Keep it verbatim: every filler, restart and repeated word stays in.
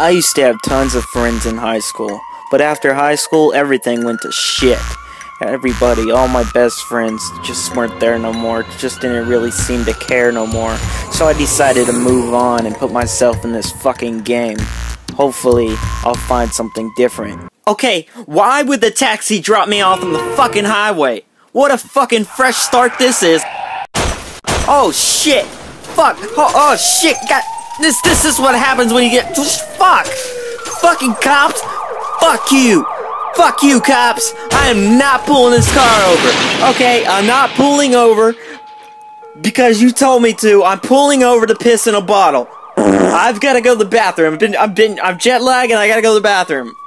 I used to have tons of friends in high school, but after high school, everything went to shit. Everybody, all my best friends, just weren't there no more, just didn't really seem to care no more. So I decided to move on and put myself in this fucking game. Hopefully, I'll find something different. Okay, why would the taxi drop me off on the fucking highway? What a fucking fresh start this is. Oh shit! Fuck! Oh, oh shit! God, this this is what happens when you get fuck! Fucking cops! Fuck you! Fuck you, cops! I am not pulling this car over. Okay, I'm not pulling over because you told me to. I'm pulling over to piss in a bottle. I've got to go to the bathroom. I've been, I've been, I'm jet lagged and I gotta go to the bathroom.